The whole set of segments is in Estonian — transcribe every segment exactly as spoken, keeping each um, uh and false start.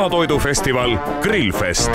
mahatoidufestival Grillfest.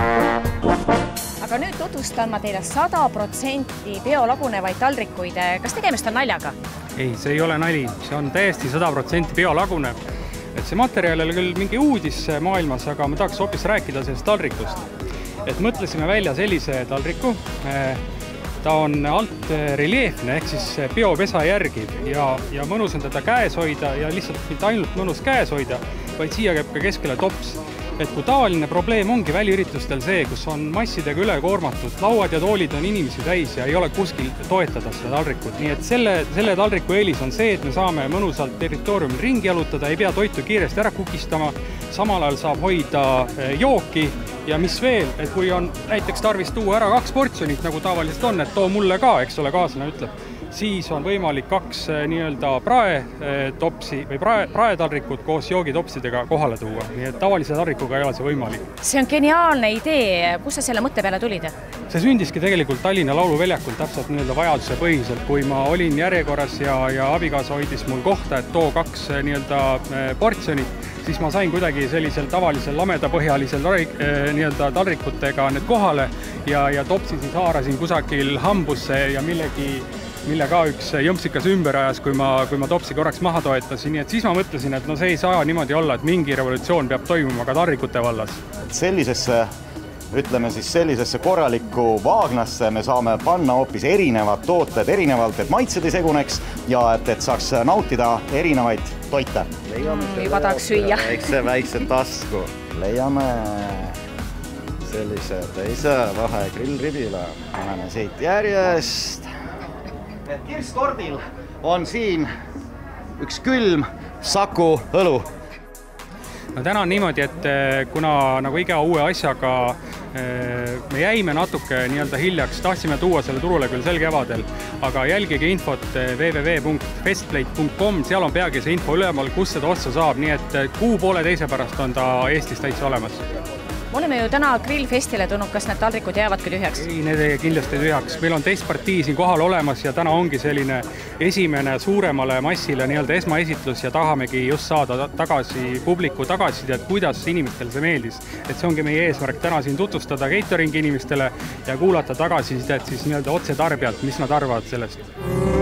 Aga nüüd tutvustan ma teile sada protsenti biolagunevaid taldrikuid. Kas tegemist on naljaga? Ei, see ei ole nali. See on täiesti sada protsenti biolagunev. Et see materjal oli küll mingi uudis maailmas, aga ma tahaks hoopis rääkida sellest taldrikust. Et mõtlesime välja sellise taldriku. Ta on alt reljeefne, ehk siis biopesa järgiv ja, ja mõnus on teda käes hoida ja lihtsalt mitte ainult mõnus käes hoida, vaid siia käib ka keskele tops. Et kui tavaline probleem ongi väliüritustel see, kus on massidega üle koormatud, lauad ja toolid on inimesi täis ja ei ole kuskil toetada seda taldrikut. Nii et selle, selle taldriku eelis on see, et me saame mõnusalt territooriumil ringi jalutada, ei pea toitu kiiresti ära kukistama, samal ajal saab hoida jooki ja mis veel, et kui on näiteks tarvis tuua ära kaks portsjonit, nagu tavaliselt on, et too mulle ka, eks ole, kaaslane ütleb, siis on võimalik kaks nii-öelda praetopsi või prae, praetaldrikut koos joogitopsidega kohale tuua. Nii et tavalise taldrikuga ei ole see võimalik. See on geniaalne idee. Kus sa selle mõtte peale tulid? See sündiski tegelikult Tallinna Lauluväljakul täpselt nii-öelda vajaduse põhiselt. Kui ma olin järjekorras ja, ja abikaasa hoidis mul kohta, et too kaks nii-öelda portsjonit, siis ma sain kuidagi sellisel tavalisel lamedapõhjalisel nii-öelda taldrikutega need kohale ja, ja topsi siis haarasin kusagil hambusse ja millegi mille ka üks jõmpsikas ümber ajas, kui ma, kui ma topsi korraks maha toetasin. Nii et siis ma mõtlesin, et no see ei saa niimoodi olla, et mingi revolutsioon peab toimuma ka taldrikute vallas. Sellisesse, ütleme siis sellisesse korralikku vaagnasse me saame panna hoopis erinevad tooted erinevalt, et maitsed ei seguneks ja et, et saaks nautida erinevaid toite. Mm, juba tahaks süüa. Väikse, väikse tasku. Leiame sellise teise vahe grillribile. Paneme siit järjest. Kirstordil on siin üks külm Saku õlu. No täna on niimoodi, et kuna nagu iga uue asjaga me jäime natuke nii-öelda hiljaks, tahtsime tuua selle turule küll sel kevadel, aga jälgige infot w w w punkt festplate punkt com, seal on peagi see info ülemal, kus seda osta saab, nii et kuu poole teise pärast on ta Eestis täitsa olemas. Me oleme ju täna Grillfestile tulnud, kas need taldrikud jäävadki tühjaks? Ei, need ei kindlasti tühjaks. Meil on teist partii siin kohal olemas ja täna ongi selline esimene suuremale massile nii-öelda esmaesitlus ja tahamegi just saada tagasi publiku tagasiside, et kuidas inimestele see meeldis. Et see ongi meie eesmärk täna siin tutvustada cateringi inimestele ja kuulata tagasisidet siis nii-öelda otse tarbijalt, mis nad arvavad sellest.